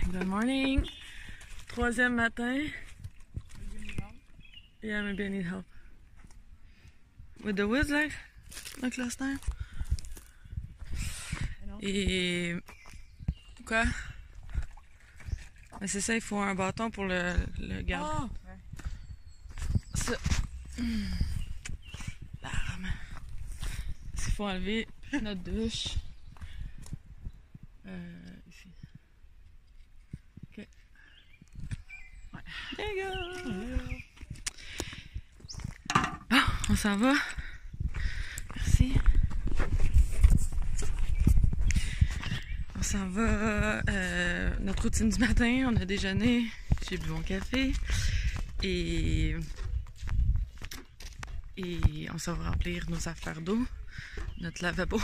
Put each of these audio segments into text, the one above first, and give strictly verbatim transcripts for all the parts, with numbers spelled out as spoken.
Good morning. Troisième matin. Yeah, maybe I need help. With the woods, like, like last time. Et... Quoi? Mais c'est ça, il faut un bâton pour le, le garder. Oh, ouais. Ça. L'arme. Il faut enlever notre douche. Euh, ici. Ok. Ouais. There you go! Bon, on s'en va. Merci. On s'en va. Euh, notre routine du matin, on a déjeuné. J'ai bu mon café. Et. Et on s'en va remplir nos affaires d'eau. Notre lavabo.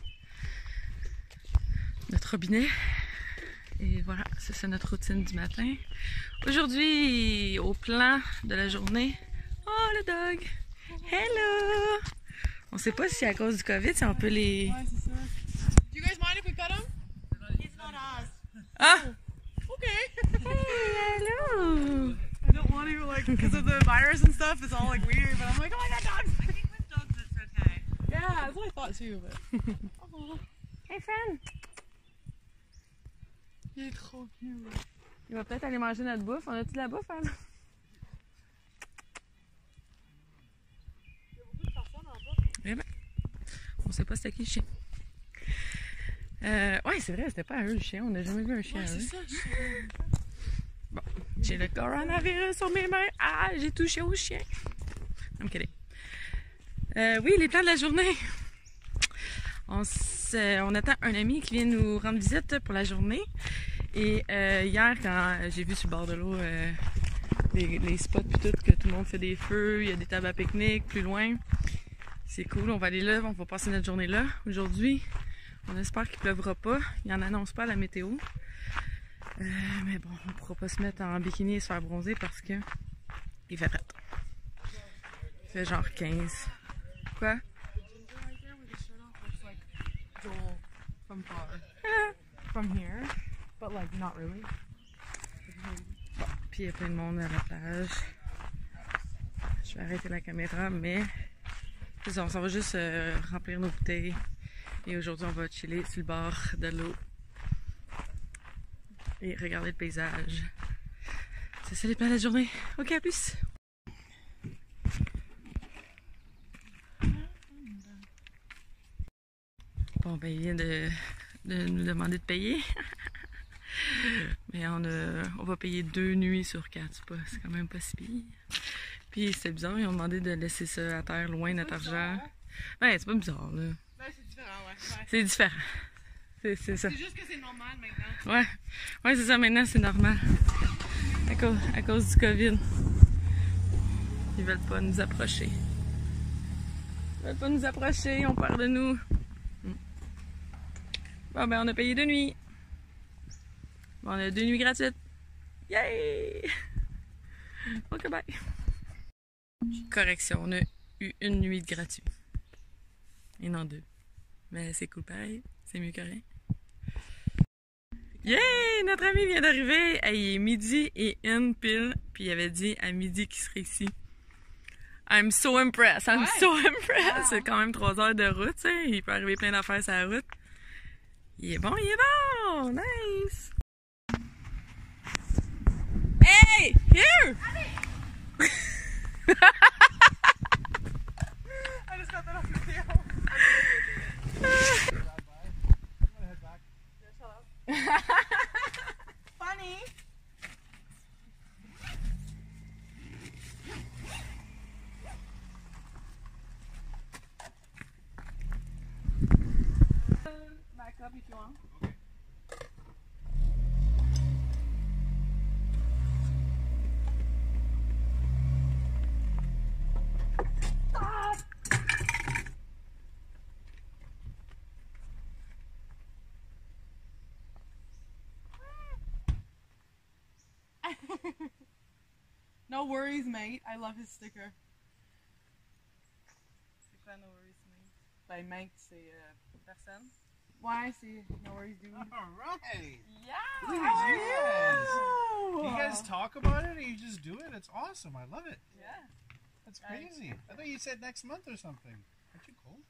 Notre robinet. Et voilà, c'est ça notre routine du matin. Aujourd'hui, au plan de la journée. Oh, le dog! Hello! On sait pas si à cause du COVID, si on peut les... Ouais, c'est ça. Do you guys mind if we cut him? He's not us. Ah! Okay. Hey, hello! I don't want to, like, because of the virus and stuff, it's all, like, weird, but I'm like, oh my god, dogs! I think with dogs it's okay. Yeah, that's what I thought too, but... Oh, Hey, friend! il est trop cute. Il va peut-être aller manger notre bouffe. On a-tu de la bouffe, hein? Eh ben, on sait pas c'était qui le chien. Euh, ouais, c'est vrai, c'était pas à eux le chien. On n'a jamais vu un chien Ouais, à eux. c'est ça, je sais. Bon, j'ai le coronavirus sur mes mains. Ah, j'ai touché au chien. I'm kidding. Euh, oui, les plans de la journée. On, on attend un ami qui vient nous rendre visite pour la journée. Et euh, hier, quand j'ai vu sur le bord de l'eau euh, les, les spots puis tout, que tout le monde fait des feux, il y a des tables à pique-nique plus loin. C'est cool, on va aller là, on va passer notre journée là. Aujourd'hui, on espère qu'il pleuvra pas. Il n'en annonce pas à la météo. Euh, mais bon, on ne pourra pas se mettre en bikini et se faire bronzer parce que il fait frais. Il fait genre quinze. Quoi? Joel from far. From here, but like not really. Bon, puis il y a plein de monde à la plage. Je vais arrêter la caméra, mais c'est ça, on s'en va juste euh, remplir nos bouteilles. Et aujourd'hui, on va chiller sur le bord de l'eau et regarder le paysage. C'est ça les plans de la journée. Ok, à plus! Bon, ben, il vient de, de nous demander de payer. Mais on, a, on va payer deux nuits sur quatre. C'est, pas, c'est quand même pas si pire. Puis c'était bizarre, ils ont demandé de laisser ça à terre, loin de notre argent. Ben, c'est pas bizarre, là. Ben, c'est différent, ouais. ouais. C'est différent. C'est, c'est ça. C'est juste que c'est normal maintenant. Ouais, ouais, c'est ça, maintenant c'est normal. À cause, à cause du COVID. Ils veulent pas nous approcher. Ils veulent pas nous approcher, on parle de nous. Bon, ben, on a payé deux nuits. Bon, on a deux nuits gratuites. Yay! Ok, bye. Correction, on a eu une nuit de gratuit. Et non deux. Mais c'est cool pareil. C'est mieux que rien. Yay! Notre ami vient d'arriver. Hey, il est midi et une pile. Puis il avait dit à midi qu'il serait ici. I'm so impressed. I'm Ouais. so impressed. Wow. C'est quand même trois heures de route, tu sais. Il peut arriver plein d'affaires sur la route. Il est bon, il est bon! Nice! Hey! Here! I just got that off video. Funny. Back up if you want. No worries, mate. I love his sticker. C'est quoi No Worries Mate? Ben, mate, c'est euh, personne. Why I see. No worries, dude. Alright! Yeah! Look at you guys! Oh. You guys talk about it and you just do it? It's awesome. I love it. Yeah. That's crazy. I thought you said next month or something. Aren't you cold?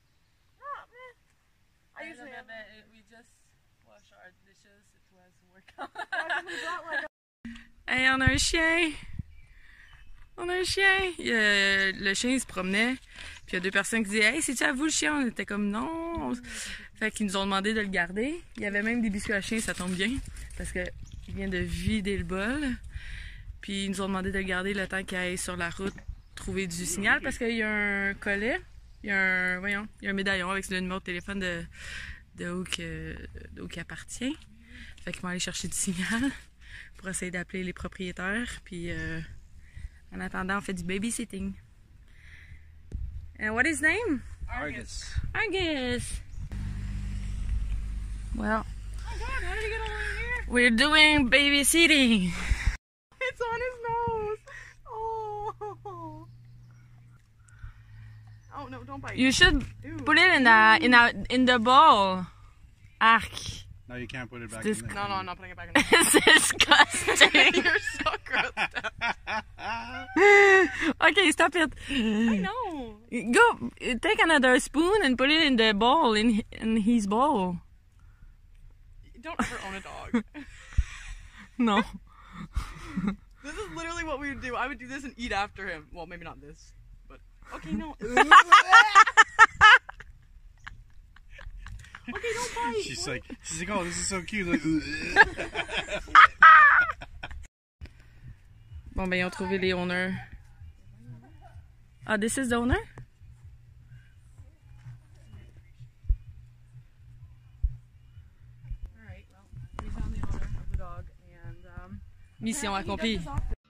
I usually have we just wash our dishes. It was workout. Hey, on a un chien! On a un chien! Il, euh, le chien il se promenait, puis il y a deux personnes qui disaient « Hey, c'est-tu à vous le chien? » On était comme « Non! » Fait qu'ils nous ont demandé de le garder. Il y avait même des biscuits à chien, ça tombe bien, parce qu'il vient de vider le bol. Puis ils nous ont demandé de le garder le temps qu'il aille sur la route trouver du signal, parce qu'il y a un collet, il y a un, voyons, il y a un médaillon avec le numéro de téléphone de, de où il appartient. Fait qu'ils vont aller chercher du signal pour essayer d'appeler les propriétaires. Puis euh, en attendant, on fait du babysitting. And what is his name? Argus. Argus. Well, Oh God, how did he get all in here? we're doing babysitting. It's on his nose. Oh. Oh no! Don't bite. You should Ew. put it in the in a in the bowl. Ark. No, you can't put it back This- in there. No, no, I'm not putting it back in there. It's disgusting. You're so gross. Okay, stop it. I know. Go take another spoon and put it in the bowl in in his bowl. Don't ever own a dog. No. This is literally what we would do. I would do this and eat after him. Well, maybe not this, but okay, no. Okay, don't bite. She's like, she's like, oh, this is so cute. Like, Bon ben ils ont trouvé les owners. Ah, this is the owner? All right, well, we found the owner of the dog, and um. Mission accomplie.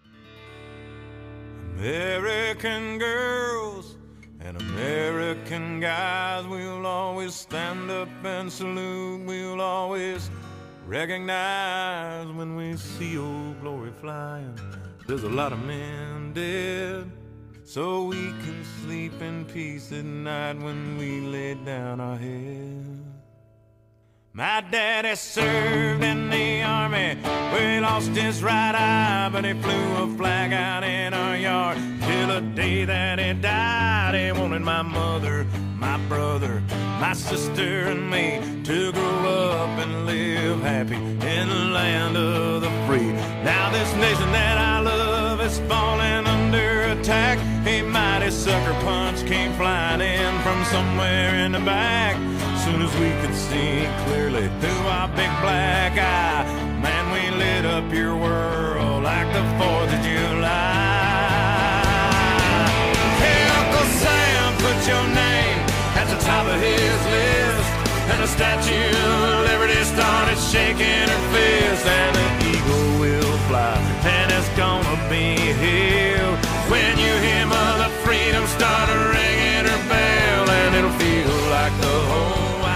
American girls and American guys, we'll always stand up and salute. We'll always recognize when we see old glory flying. There's a lot of men dead, so we can sleep in peace at night when we lay down our head. My daddy served in the army, where he lost his right eye, but he flew a flag out in our yard till the day that he died. He wanted my mother, my brother, my sister and me to grow up and live happy in the land of the free. Now this nation that I love is falling under attack. A mighty sucker punch came flying in from somewhere in the back. Soon as we could see clearly through our big black eye, man, we lit up your world like the fourth of July. Hey, Uncle Sam, put your name at the top of his list, and the Statue of Liberty started shaking her fist, and the eagle will fly, and it's gonna be here when you hear Mother Freedom start ringing her bell, and it'll feel like the whole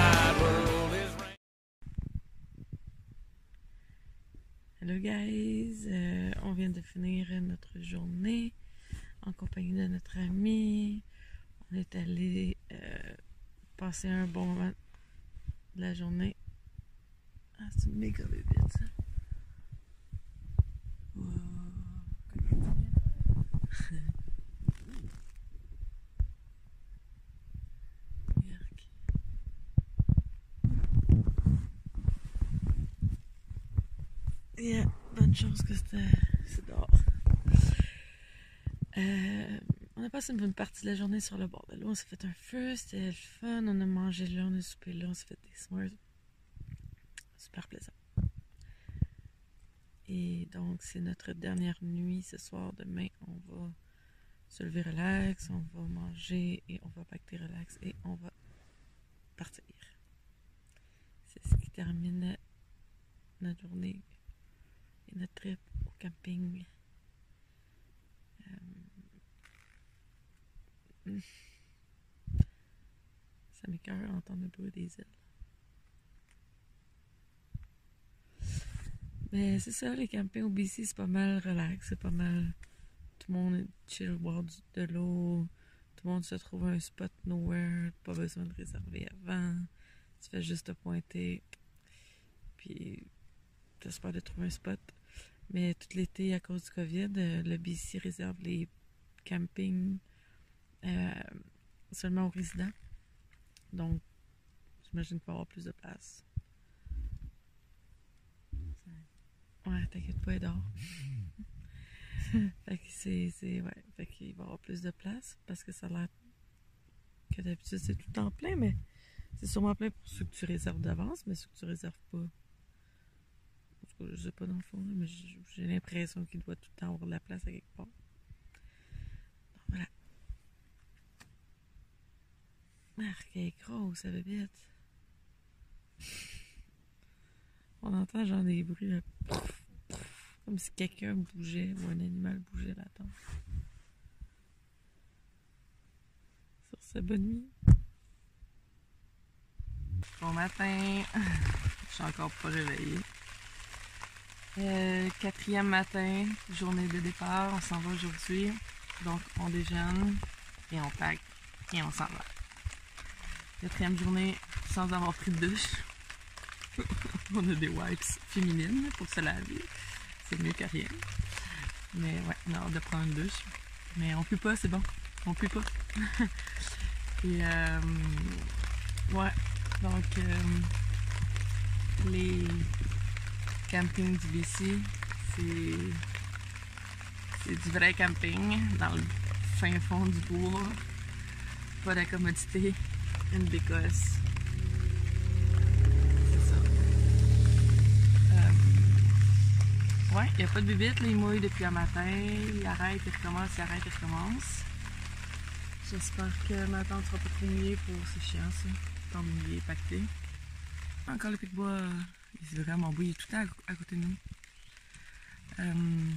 Hello guys, euh, on vient de finir notre journée en compagnie de notre ami. On est allé euh, passer un bon moment de la journée. Ah, c'est une méga bébête ça. Wow. Yark. Yeah, bonne chance que c'est dehors. Euh, on a passé une bonne partie de la journée sur le bord de l'eau. On s'est fait un feu, c'était le fun. On a mangé là, on a soupé là, on s'est fait des s'mores. Super plaisant. Et donc, c'est notre dernière nuit ce soir. Demain, on va se lever relax, on va manger et on va pacter relax et on va partir. C'est ce qui termine notre journée et notre trip au camping. Euh... Ça m'écoeure d'entendre le bruit des îles. Mais c'est ça, les campings au B C, c'est pas mal relax, c'est pas mal. Tout le monde est chill, boire du, de l'eau. Tout le monde se trouve un spot nowhere, pas besoin de réserver avant. Tu fais juste te pointer, puis t'espères de trouver un spot. Mais tout l'été, à cause du COVID, euh, le B C réserve les campings euh, seulement aux résidents. Donc, j'imagine qu'il va y avoir plus de place. Ouais, t'inquiète pas, elle dort. Fait que c'est, c'est, ouais, fait qu'il va y avoir plus de place parce que ça a l'air que d'habitude c'est tout le temps plein, mais c'est sûrement plein pour ceux que tu réserves d'avance, mais ceux que tu réserves pas. En tout cas, je sais pas dans le fond, mais j'ai l'impression qu'il doit tout le temps avoir de la place à quelque part. Donc voilà. Marc, elle est grosse, elle est bête. On entend genre des bruits là, comme si quelqu'un bougeait ou un animal bougeait là-dedans. Sur ce, bonne nuit. Bon matin. Je suis encore pas réveillée. Euh, quatrième matin, journée de départ. On s'en va aujourd'hui. Donc, on déjeune et on pack et on s'en va. Quatrième journée sans avoir pris de douche. On a des wipes féminines pour se laver. C'est mieux que rien. Mais ouais, on a hâte de prendre une douche. Mais on pue pas, c'est bon. On pue pas. Et euh, ouais, donc euh, les campings du B C, c'est c'est du vrai camping dans le fin fond du bois. Pas de commodité, une bécosse. Ouais, il n'y a pas de bibite, là, il mouille depuis un matin, il arrête, il recommence, il arrête, il recommence. J'espère que ma tante sera pas trop mouillée pour c'est chiant ça, tant mouillé, pacté. Encore le pic-bois, euh, il est vraiment beau, il est tout le temps à, à côté de nous. Euh...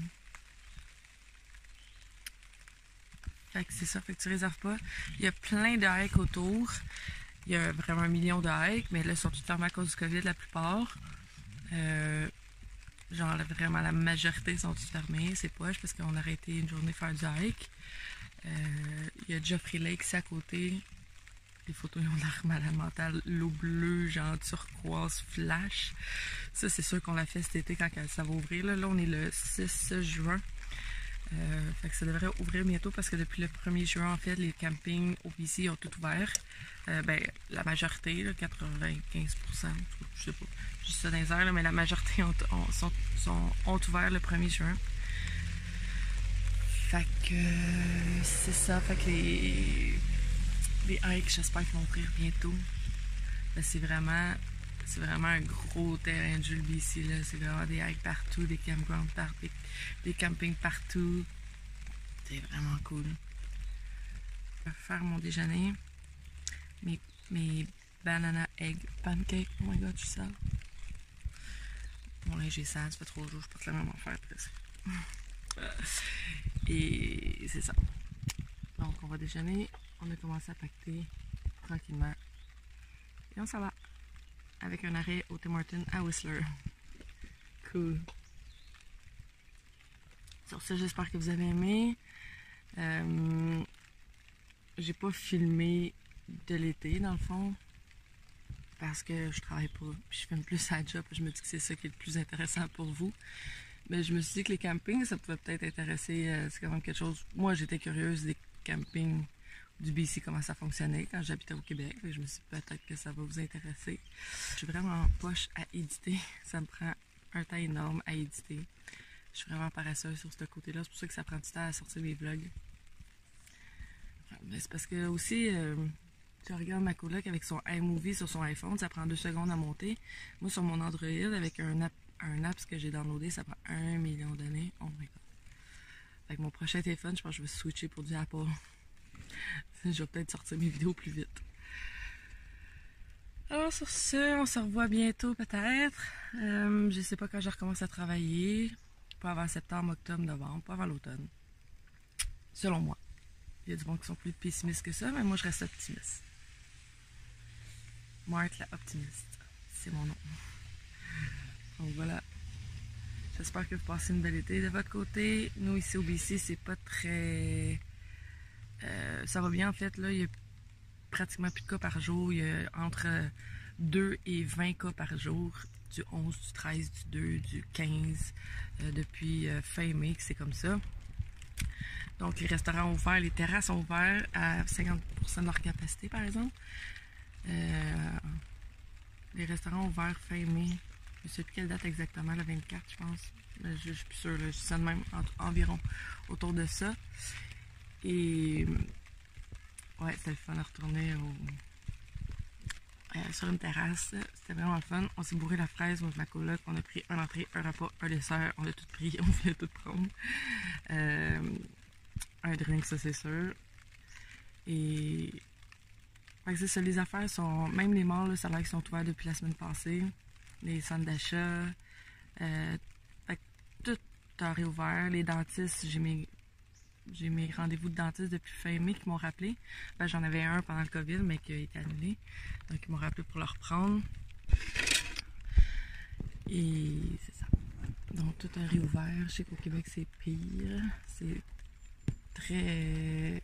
Fait que c'est ça, fait que tu réserves pas. Il y a plein de hikes autour, il y a vraiment un million de hikes, mais là ils sont tous fermés à cause du COVID la plupart. Euh... Genre vraiment la majorité sont toutes fermées, c'est poche parce qu'on a arrêté une journée faire du hike. Euh, il y a Geoffrey Lake ici à côté. Les photos ils ont l'air malade mental. L'eau bleue, genre turquoise, flash. Ça c'est sûr qu'on l'a fait cet été quand ça va ouvrir. Là, là on est le six juin. Euh, fait que ça devrait ouvrir bientôt parce que depuis le premier juin en fait les campings au B C ont tout ouvert. Euh, ben la majorité, là, quatre-vingt-quinze pour cent, je sais pas, juste ça dans les airs, là, mais la majorité ont, ont, sont, sont, ont ouvert le premier juin. Fait que euh, c'est ça, fait que les, les hikes j'espère qu'ils vont ouvrir bientôt. C'est vraiment c'est vraiment un gros terrain de jeu le B C là, c'est vraiment des hikes partout, des campgrounds partout, des, des campings partout. C'est vraiment cool. Je vais faire mon déjeuner. Mes, mes banana egg pancakes. Oh my god, je suis sale. Mon linge est sale, ça fait trois jours, je porte la même affaire presque. Et c'est ça. Donc on va déjeuner. On a commencé à pacter tranquillement. Et on s'en va. Avec un arrêt au Tim Hortons à Whistler. Cool. Sur ce, j'espère que vous avez aimé. Euh, j'ai pas filmé de l'été dans le fond parce que je travaille pas, puis je filme plus à la job, je me dis que c'est ça qui est le plus intéressant pour vous. Mais je me suis dit que les campings ça pouvait peut-être intéresser, euh, c'est quand même quelque chose. Moi j'étais curieuse des campings du B C, comment ça fonctionnait quand j'habitais au Québec, et je me suis dit peut-être que ça va vous intéresser. Je suis vraiment poche à éditer, ça me prend un temps énorme à éditer. Je suis vraiment paresseuse sur ce côté-là, c'est pour ça que ça prend du temps à sortir mes vlogs. Mais c'est parce que aussi euh, je regarde ma coloc avec son iMovie sur son iPhone, ça prend deux secondes à monter. Moi sur mon Android avec un app, un apps que j'ai downloadé, ça prend un million d'années. Oh my god. Avec mon prochain téléphone, je pense que je vais switcher pour du Apple. Je vais peut-être sortir mes vidéos plus vite. Alors sur ce, on se revoit bientôt peut-être. Euh, je sais pas quand je recommence à travailler. Pas avant septembre, octobre, novembre, pas avant l'automne. Selon moi. Il y a du monde qui sont plus pessimistes que ça, mais moi je reste optimiste. Marthe la optimiste. C'est mon nom. Donc voilà. J'espère que vous passez une belle été de votre côté. Nous ici au B C, c'est pas très... Euh, ça va bien en fait, là, il y a pratiquement plus de cas par jour. Il y a entre deux et vingt cas par jour, du onze, du treize, du deux, du quinze, euh, depuis euh, fin mai que c'est comme ça. Donc les restaurants ont ouvert, les terrasses ont ouvert à cinquante pour cent de leur capacité par exemple. Euh, les restaurants ont ouvert fin mai. Je ne sais plus quelle date exactement, la vingt-quatre je pense. Je, je suis plus sûre, là, je dis ça de même, en, environ autour de ça. Et ouais, c'était le fun de retourner au, euh, sur une terrasse. C'était vraiment le fun. On s'est bourré la fraise avec ma coloc. On a pris un entrée, un repas, un dessert. On a tout pris, on voulait tout prendre. Euh, un drink, ça c'est sûr. Et fait que c'est ça, les affaires sont. Même les malls, là, ça a l'air qu'ils sont ouverts depuis la semaine passée. Les centres d'achat. Euh, fait que tout a réouvert. Les dentistes, j'ai mes. J'ai mes rendez-vous de dentiste depuis fin mai qui m'ont rappelé. Ben, j'en avais un pendant le COVID, mais qui a été annulé. Donc, ils m'ont rappelé pour le reprendre. Et c'est ça. Donc, tout a réouvert. Je sais qu'au Québec, c'est pire. C'est très...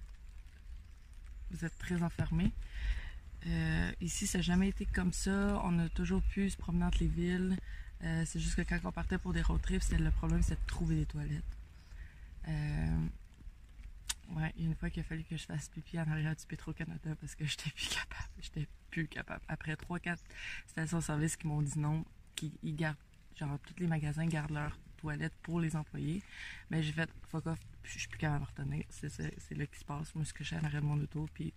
Vous êtes très enfermés. Euh, ici, ça n'a jamais été comme ça. On a toujours pu se promener entre les villes. Euh, c'est juste que quand on partait pour des road trips, c'était le problème, c'était de trouver des toilettes. Euh, ouais, il y a une fois qu'il a fallu que je fasse pipi en arrière du Petro-Canada parce que j'étais plus capable. J'étais plus capable. Après trois quatre stations-service qui m'ont dit non, qui ils gardent, genre tous les magasins gardent leurs toilettes pour les employés. Mais j'ai fait fuck off, je suis plus capable de retenir. C'est, c'est, c'est là qui se passe. Moi, ce que je suis en arrière de mon auto, puis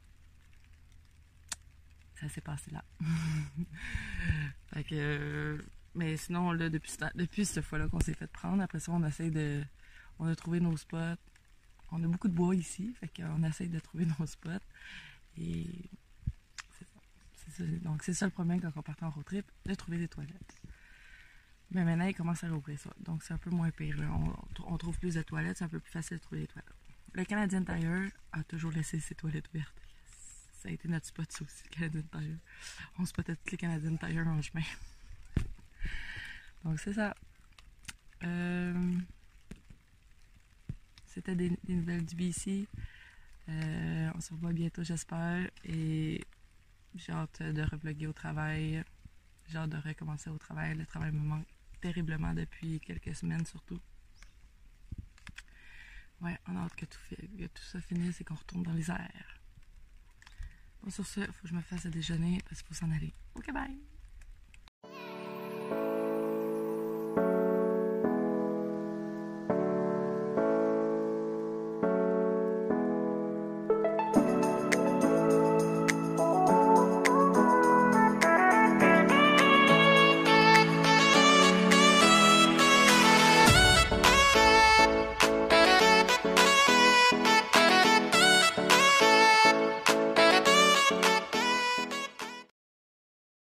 ça s'est passé là. Fait que. Euh, mais sinon, là, depuis, depuis cette fois-là qu'on s'est fait prendre, après ça, on essaie de. On a trouvé nos spots. On a beaucoup de bois ici, fait qu'on essaye de trouver nos spots. Et c'est ça. C'est ça. Donc c'est ça le problème quand on part en road trip, de trouver des toilettes. Mais maintenant, ils commencent à rouvrir ça. Donc c'est un peu moins pire. Là. On, on trouve plus de toilettes, c'est un peu plus facile de trouver des toilettes. Le Canadian Tire a toujours laissé ses toilettes ouvertes. Ça a été notre spot, ça aussi, le Canadian Tire. On spottait tous les Canadian Tire en chemin. Donc c'est ça. Euh... C'était des, des nouvelles du B C. Euh, on se revoit bientôt, j'espère. Et j'ai hâte de revlogger au travail. J'ai hâte de recommencer au travail. Le travail me manque terriblement depuis quelques semaines, surtout. Ouais, on a hâte que tout, fait, que tout ça finisse et qu'on retourne dans les airs. Bon, sur ce, il faut que je me fasse à déjeuner parce qu'il faut s'en aller. Ok, bye!